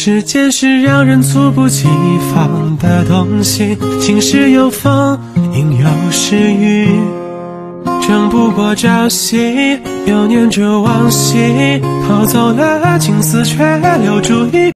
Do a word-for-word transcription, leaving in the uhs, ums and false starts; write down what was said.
时间是让人猝不及防的东西，晴时有风，阴有时雨，争不过朝夕，又念着往昔，偷走了青丝，却留住一